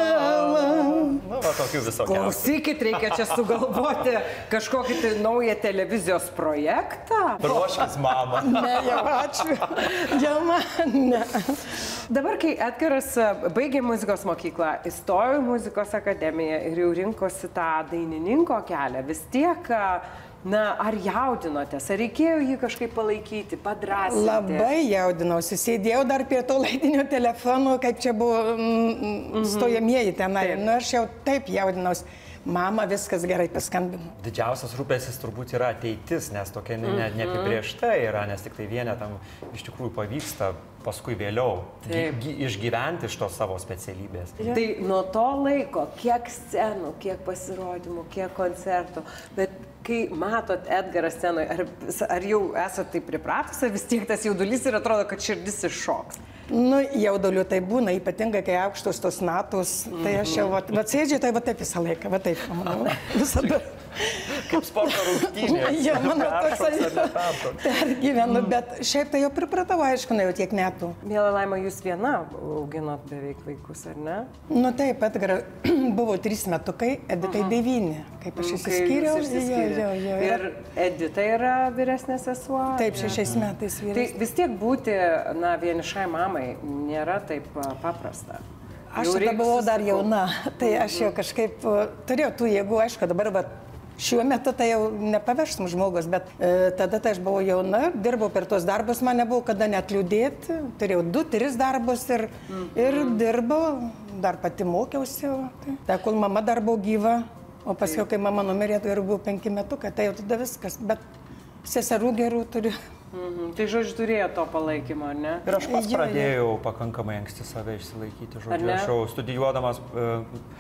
Nu, va, tokių visokiausių. Klausykit, reikia čia sugalvoti kažkokį tai naują televizijos projektą. Ruoškis, mama. Ne, jau ačiū. Jau man, ne. Dabar, kai Edgaras baigė muzikos mokyklą, įstojo į muzikos akademiją ir jau rinkosi tą dainininko kelią, vis tiek, na, ar jaudinotės, ar reikėjo jį kažkaip palaikyti, padrasinti? Labai jaudinausi. Sėdėjau dar prie to laidinio telefono, kaip čia buvo mm, stojamieji tenai. Taip. Nu, aš jau taip jaudinausi. Mama, viskas gerai, paskambinu. Didžiausias rūpestis turbūt yra ateitis, nes tokia ne, ne, neapibriešta yra, nes tik tai vienetam iš tikrųjų pavyksta paskui vėliau gy, Taip. gy, išgyventi iš tos savo specialybės. Tai nuo to laiko, kiek scenų, kiek pasirodymų, kiek koncertų, bet kai matot Edgarą scenoje, ar, ar jau esate taip pripratus, ar vis tiek tas jaudulys ir atrodo, kad širdis iššoks? Nu, jauduliu tai būna, ypatingai kai aukštos tos natos, tai aš jau, va, va sėdžiu, tai va taip visą laiką, va taip, manau, visada. Kaip sporto rungtynės. Jo, mano Peršoks ar toksai neperšoks. pergyvenu, bet šiaip tai jau pripratau, aišku, na jau tiek metų. Miela Laima, jūs viena auginot beveik vaikus, ar ne? Nu taip, Edgar buvo trys metukai, Editai devyni, kaip aš išsiskyriau. Kai jūs išsiskyrėt. Jo, jo, jo. Ir Edita yra vyresnė sesuo? Taip, šešiais metais Tai vyras. vis tiek būti, na, vienišai mamai nėra taip a, paprasta. Aš Jau tada reik buvau dar susikaupt. jauna, tai aš jau kažkaip uh, turėjau tų jėgų, aišku, dabar va, šiuo metu tai jau nepaverstum žmogus, bet e, tada tai aš buvau jauna, dirbau per tuos darbus, man nebuvo kada net liūdėti, turėjau du, tris darbus ir, ir dirbau, dar pati mokiausi. Tai, tai kol mama dar buvo gyva, o paskui, kai mama numirė, tai jau buvo penki metukai, tai jau tada viskas, bet seserų gerų turiu. Mhm. Tai žodžiu, turėjo to palaikymo, ar ne? Ir aš pats Jo, jo. pradėjau pakankamai anksti save išsilaikyti, Ar žodžiu, ne? aš jau studijuodamas e,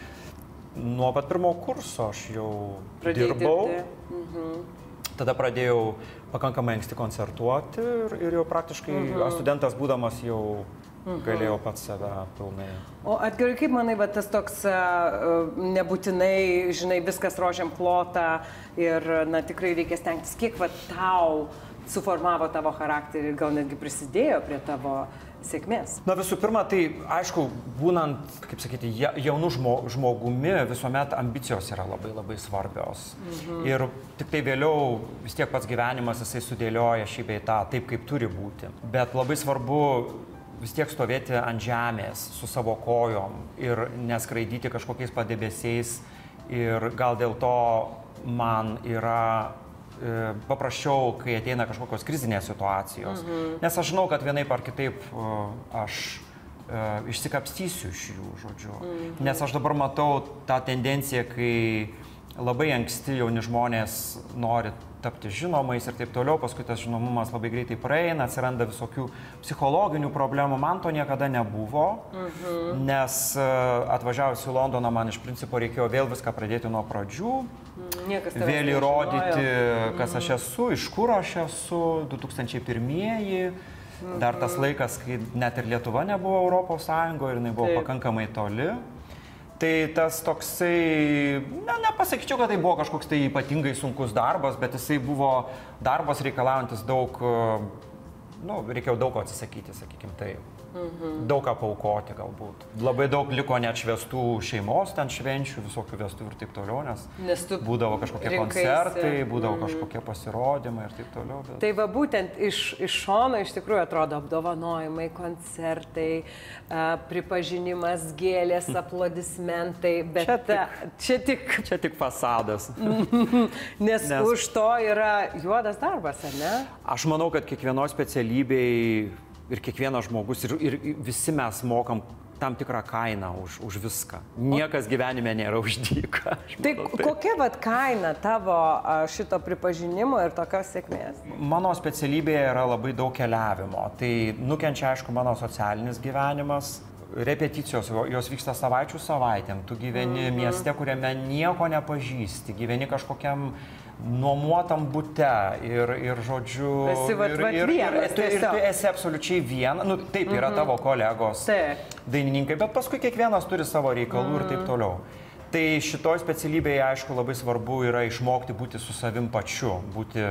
nuo pat pirmo kurso aš jau Pradėjai dirbau. dirbti. Mhm. Tada pradėjau pakankamai anksti koncertuoti ir, ir jau praktiškai mhm. studentas būdamas jau mhm. galėjau pats save pilnai. O Edgarai, kaip manai, va, tas toks a, a, nebūtinai, žinai, viskas rožiam klota ir, na, tikrai reikia stengtis, kiek va tau suformavo tavo charakterį ir gal netgi prisidėjo prie tavo sėkmės? Na visų pirma, tai aišku, būnant, kaip sakyti, ja- jaunu žmo, žmogumi, visuomet ambicijos yra labai labai svarbios. Mhm. Ir tik tai vėliau vis tiek pats gyvenimas jisai sudėlioja šį bei tą taip, kaip turi būti. Bet labai svarbu vis tiek stovėti ant žemės su savo kojom ir neskraidyti kažkokiais padebesiais. Ir gal dėl to man yra paprasčiau, kai ateina kažkokios krizinės situacijos. Mhm. Nes aš žinau, kad vienaip ar kitaip aš išsikapstysiu iš jų, žodžiu. Mhm. Nes aš dabar matau tą tendenciją, kai labai anksti jauni žmonės nori tapti žinomais ir taip toliau, paskui tas žinomumas labai greitai praeina, atsiranda visokių psichologinių problemų, man to niekada nebuvo, mhm. nes atvažiavus į Londoną man iš principo reikėjo vėl viską pradėti nuo pradžių, mhm. vėl įrodyti, kas mhm. aš esu, iš kur aš esu, du tūkstančiai pirmieji, mhm. dar tas laikas, kai net ir Lietuva nebuvo Europos Sąjungoje ir jinai buvo taip. Pakankamai toli. Tai tas toksai, ne, nepasakyčiau, kad tai buvo kažkoks tai ypatingai sunkus darbas, bet jisai buvo darbas reikalaujantis daug, nu, reikėjo daug ko atsisakyti, sakykime tai. Mhm. Daug ką paaukoti galbūt. Labai daug liko neatšvestų šeimos, ten švenčių, visokių vestuvių ir taip toliau, nes, nes būdavo kažkokie rinkaisi. Koncertai, būdavo mhm. kažkokie pasirodymai ir taip toliau. Bet... Tai va būtent iš, iš šono iš tikrųjų atrodo apdovanojimai, koncertai, uh, pripažinimas, gėlės, aplodismentai, bet čia tik, čia tik, čia tik fasadas. nes, nes už to yra juodas darbas, ar ne? Aš manau, kad kiekvienos specialybei ir kiekvienas žmogus, ir, ir visi mes mokam tam tikrą kainą už, už viską. Niekas gyvenime nėra už dyką. Tai kokia vat kaina tavo šito pripažinimo ir tokios sėkmės? Mano specialybėje yra labai daug keliavimo. Tai nukenčia, aišku, mano socialinis gyvenimas. Repeticijos, jos vyksta savaičių savaitėm. Tu gyveni mm-hmm. mieste, kuriame nieko nepažįsti. Gyveni kažkokiam nuomuotam bute ir, ir žodžiu... Esi vat, vat ir, vienas, ir, ir, ir tu esi absoliučiai viena. Nu, taip, yra mm-hmm. tavo kolegos, taip. Dainininkai, bet paskui kiekvienas turi savo reikalų mm-hmm. ir taip toliau. Tai šitoj specialybėje, aišku, labai svarbu yra išmokti būti su savim pačiu, būti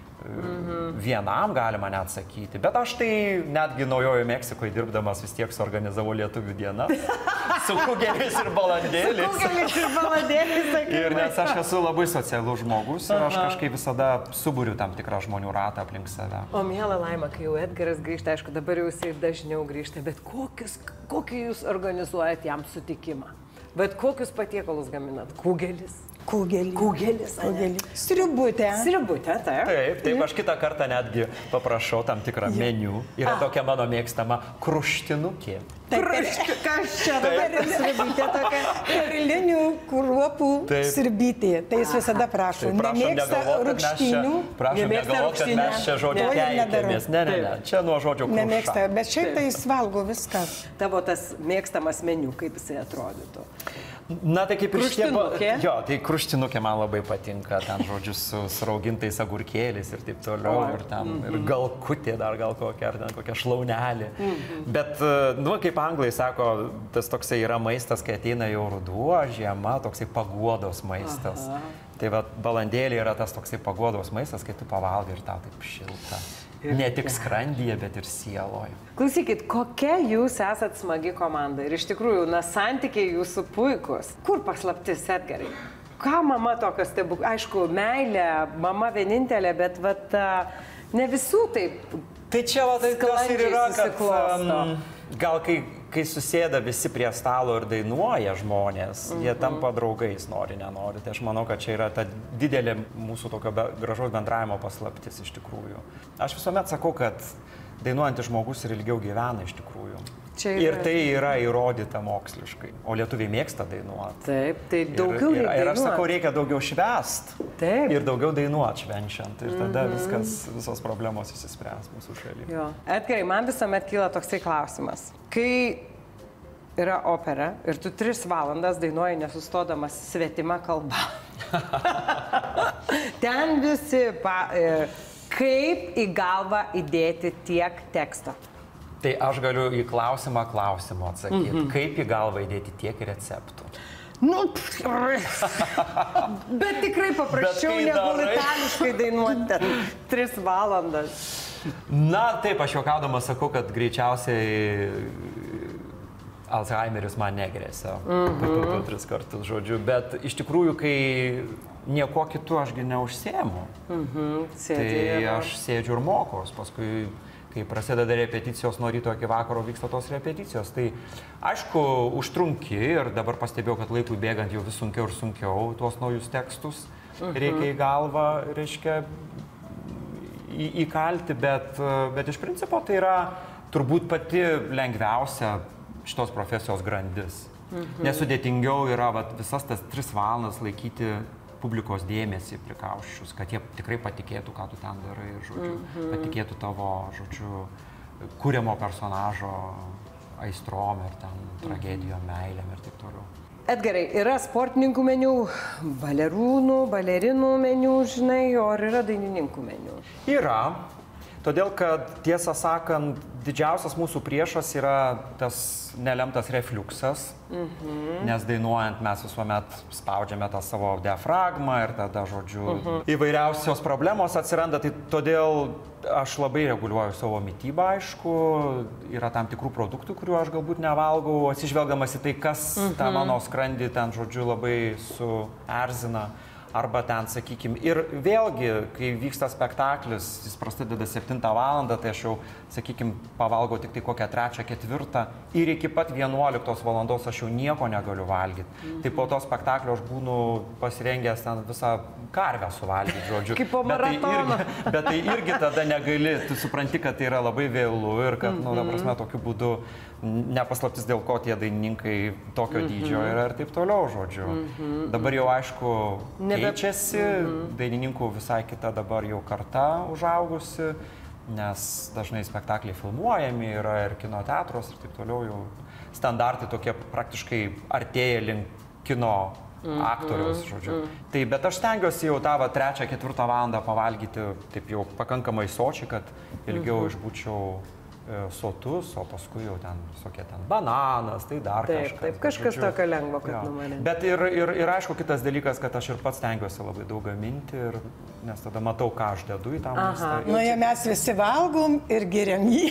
mm-hmm. vienam, galima net sakyti. Bet aš tai netgi Naujojoje Meksikoje dirbdamas vis tiek suorganizavau lietuvių dienas. Su kugeliais ir balandėliais. Su kugeliais ir balandėliais, sakykime. Ir nes aš esu labai socialus žmogus ir aš kažkaip visada suburiu tam tikrą žmonių ratą aplink save. O miela Laima, kai jau Edgaras grįžta, aišku, dabar jau jisai dažniau grįžta, bet kokius, kokį jūs organizuojat jam sutikimą? Bet kokius patiekalus gaminat? Kugelis? Kugelį. Kugelis. Kugelį. Sriubutė. Sriubutė, taip. Taip, taip, aš kitą kartą netgi paprašau tam tikrą ja. meniu. Yra A. tokia mano mėgstama kruštinukė. Taip, kas čia dabar yra sriubutė tokia? Perlinių kruopų sriubutė. Tai jis visada prašo. Taip, prašom nemėgsta rūgštinių. Prašom negalvoti, kad mes čia žodžio keikiamės. Ne, ne, ne. Čia nuo žodžio kruša. Nemėgsta, bet šiaip tai jis valgo viską. Tavo tas mėgstamas meniu, kaip jisai atrodytų? Na, tai kaip ir šitie... Jo, tai kruštinukė man labai patinka, ten žodžiu su, su raugintais agurkėliais ir taip toliau, o, ir ten mm-hmm. ir gal kutė dar gal kokia, ar ten kokia šlaunelė. Mm-hmm. Bet, nu, kaip anglai sako, tas toksai yra maistas, kai ateina jau ruduo, žiema, toksai paguodos maistas. Aha. Tai va, balandėlė yra tas toksai paguodos maistas, kai tu pavalgai ir tau taip šilta. Ne tik skrandyje, bet ir sieloje. Klausykit, kokia jūs esat smagi komanda ir iš tikrųjų, na, santykiai jūsų puikus. Kur paslaptis, Edgarai? Ką mama tokio stebuklo? Aišku, meilė, mama vienintelė, bet vat, ne visų taip. Tai čia va, tai tas ir yra, kad um, gal kai, kai susėda visi prie stalo ir dainuoja žmonės, mm-hmm. jie tampa draugais, nori, nenori. Tai aš manau, kad čia yra ta didelė mūsų tokio be, gražaus bendravimo paslaptis iš tikrųjų. Aš visuomet sakau, kad dainuojantis žmogus ir ilgiau gyvena iš tikrųjų. Yra... Ir tai yra įrodyta moksliškai. O lietuviai mėgsta dainuoti. Taip, tai daugiau ir, ir, reikia. Ir aš sakau, reikia daugiau švęst. Taip. Ir daugiau dainuoti švenčiant. Ir tada mm-hmm. viskas, visos problemos įsispręs mūsų šalyje. Jo. Edgarai, man visuomet kyla toksai klausimas. Kai yra opera ir tu tris valandas dainuoji nesustodamas svetima kalba. Ten visi, pa, kaip į galvą įdėti tiek teksto? Tai aš galiu į klausimą klausimą atsakyti. Mm-hmm. Kaip į galvą įdėti tiek receptų? Nu, bet tikrai paprasčiau bet negu darai... itališkai dainuoti ten tris valandas. Na, taip, aš juokaudamas sakau, kad greičiausiai Alzheimeris man negrėsia. Mm-hmm. Tris kartus, žodžiu. Bet iš tikrųjų, kai nieko kitu ašgi neužsiemu, mm-hmm. tai aš sėdžiu ir mokos. Paskui kai prasideda repeticijos nuo ryto iki vakaro, vyksta tos repeticijos. Tai aišku, užtrunki ir dabar pastebėjau, kad laikui bėgant jau vis sunkiau ir sunkiau tuos naujus tekstus reikia į galvą, reiškia, į, įkalti, bet, bet iš principo tai yra turbūt pati lengviausia šitos profesijos grandis. Mhm. Nesudėtingiau yra vat, visas tas tris valandas laikyti publikos dėmesį prikauščius, kad jie tikrai patikėtų, ką tu ten darai, žodžiu, mm-hmm. patikėtų tavo, žodžiu, kuriamo personažo aistrom ir ten tragedijom, meilėm ir taip toliau. Edgarai, yra sportininkų meniu, balerūnų, balerinų meniu, žinai, ar yra dainininkų meniu? Yra. Todėl, kad tiesą sakant, didžiausias mūsų priešas yra tas nelemtas refliuksas, mhm. nes dainuojant mes visuomet spaudžiame tą savo diafragmą ir tada, žodžiu, mhm. įvairiausios problemos atsiranda, tai todėl aš labai reguliuoju savo mitybą, aišku, yra tam tikrų produktų, kuriuo aš galbūt nevalgau, atsižvelgdamas į tai, kas mhm. tą mano skrandį ten, žodžiu, labai suerzina. Arba ten, sakykime, ir vėlgi, kai vyksta spektaklis, jis prasideda septintą valandą, tai aš jau, sakykime, pavalgau tik tai kokią trečią, ketvirtą ir iki pat vienuoliktos valandos aš jau nieko negaliu valgyti. Mm-hmm. Tai po to spektaklio aš būnu pasirengęs ten visą karvę suvalgyti, žodžiu. Kaip po maratono. Bet tai, irgi, bet tai irgi tada negali, tu supranti, kad tai yra labai vėlu ir kad, mm-hmm. nu, ta prasme, tokiu būdu nepaslaptis, dėl ko tie dainininkai tokio mm-hmm. dydžio yra ir taip toliau, žodžiu. Mm-hmm. Dabar jau, aišku, keičiasi, mm-hmm. dainininkų visai kita dabar jau karta užaugusi, nes dažnai spektakliai filmuojami yra ir kino teatros ir taip toliau, jau standartai tokie praktiškai artėja link kino mm-hmm. aktoriaus, žodžiu. Mm-hmm. Tai, bet aš stengiuosi jau tą va, trečią, ketvirtą valandą pavalgyti taip jau pakankamai sočiai, kad ilgiau mm-hmm. išbūčiau sotus, o paskui jau ten visokie ten bananas, tai dar taip, kažkas. Taip, kažkas žodžiu, tokio lengvo, kad ja. numanė. Bet ir, ir, ir aišku, kitas dalykas, kad aš ir pats stengiuosi labai daug gaminti, ir, nes tada matau, ką aš dedu į tą maistą. Nu, ja mes visi valgom ir geriam jį.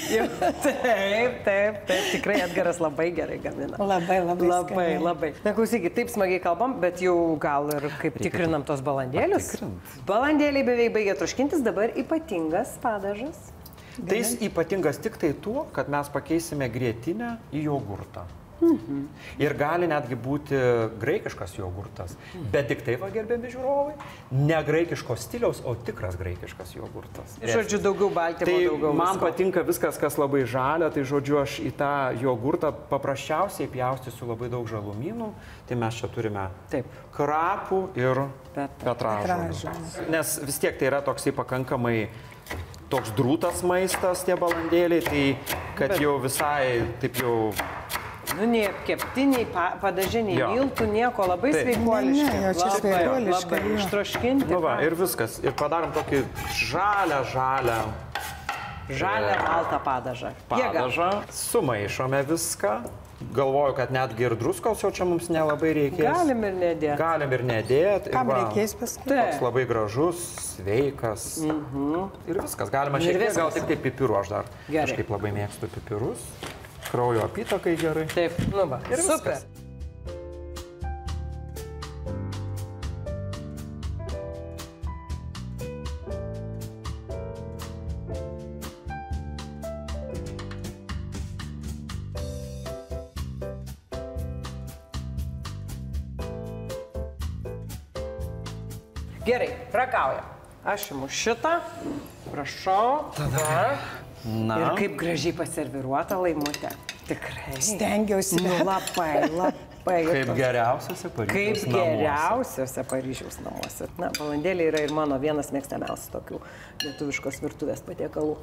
Taip, taip, taip, tikrai Edgaras labai gerai gamina. Labai, labai. Labai, skaniai. Labai. Na, klausykit, taip smagiai kalbam, bet jau gal ir kaip reikia tikrinam tos balandėlius. Patikrint. Balandėliai beveik baigė troškintis, dabar ypatingas padažas. Tai jis ypatingas tik tai tuo, kad mes pakeisime grietinę į jogurtą. Mhm. Ir gali netgi būti graikiškas jogurtas. Mhm. Bet tik tai, va, gerbiami žiūrovai, ne graikiško stiliaus, o tikras graikiškas jogurtas. Žodžiu, daugiau baltymo, tai daugiau man visko. Patinka viskas, kas labai žalia, tai žodžiu, aš į tą jogurtą paprasčiausiai pjaustysiu labai daug žalumynų. Tai mes čia turime taip. Krapų ir petražolių. Nes vis tiek tai yra toksai pakankamai toks drūtas maistas, tie balandėliai, tai kad bet jau visai taip jau... Nu, nei keptiniai, padažiniai, miltų, nieko, labai sveikuoliškai. Ne, ne, čia sveikuoliškai. Labai ištroškinti. Nu va, ir viskas. Ir padarom tokį žalią, žalią... Žalią, baltą padažą. Padažą. Sumaišome viską. Galvoju, kad netgi ir druskos jau čia mums nelabai reikės. Galim ir nedėti. Galim ir nedėti. Kam reikės paskui? Toks labai gražus, sveikas. Mhm. Ir viskas. Galima šiek tiek, gal tik tai pipirų. Aš dar gerai. Kažkaip labai mėgstu pipirus. Kraujo apytakai gerai. Taip, nu va. Ir super. Viskas. Gerai, ragauja. Aš imu šitą, prašau. Tada. Na. Ir kaip gražiai paserviruota laimutė. Tikrai. Stengiausi. Nu, labai, labai. Kaip geriausiuose Paryžiaus kaip namuose. Kaip geriausiuose Paryžiaus namuose. Na, balandėliai yra ir mano vienas mėgstamiausių tokių lietuviškos virtuvės patiekalų.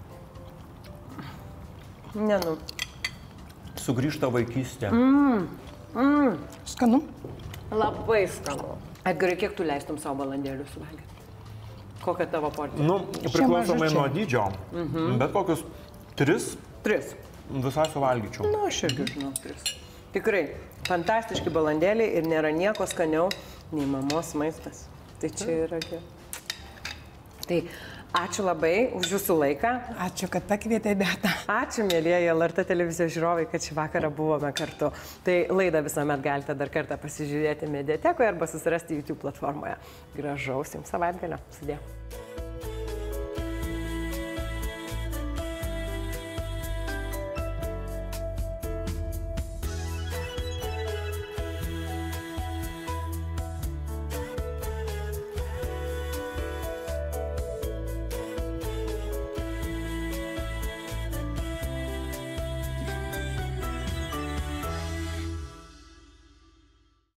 Ne, nu. Sugrįžta vaikystė. Mm. Mm. Skanu? Labai skanu. Edgarai, kiek tu leistum savo balandėlių suvalgyti? Kokia tavo porcija? Nu, priklausomai nuo dydžio, mhm. bet kokius tris. Tris. Visai suvalgyčiau. Nu, aš irgi žinau, tris. Tikrai, fantastiški balandėliai ir nėra nieko skaniau nei mamos maistas. Tai čia yra gerai. Tai ačiū labai už jūsų laiką. Ačiū, kad pakvietė Beatą. Ačiū, mėlyjeji L R T televizijos žiūrovai, kad šį vakarą buvome kartu. Tai laidą visuomet galite dar kartą pasižiūrėti mediatekoje arba susirasti YouTube platformoje. Gražaus jums savaitgalio. Sudie.